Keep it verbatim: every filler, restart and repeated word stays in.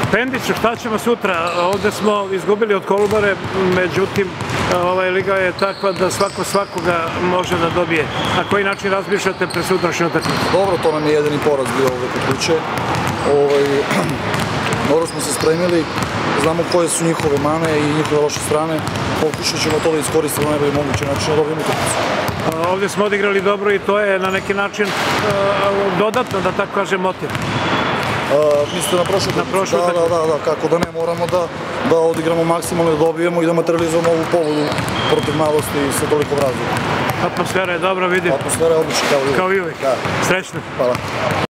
Pendiću, šta ćemo sutra? Ovde smo izgubili od Kolubare, međutim, ovaj liga je takva da svako svakoga može da dobije. Na koji način razmišljate pre sutrašnju utakmicu? Dobro, to nam je jedini poraz bio ovde kod kuće. Dobro smo se spremili, znamo koje su njihove mane i njihove loše strane. Pokušat ćemo to da iskoristimo na najbolji mogući način da dobijemo utakmicu. Ovde smo odigrali dobro i to je na neki način dodatno, da tako kažem, motiv. Mislite na prošlu utakmicu? Da, da, da, kako da ne, moramo da odigramo maksimalno, da dobijemo i da materializujemo ovu povodu protiv malosti i sa toliko razloga. Atmosfera je dobra, vidim. Atmosfera je odlična, kao i uvijek. Kao i uvijek. Srećno. Hvala.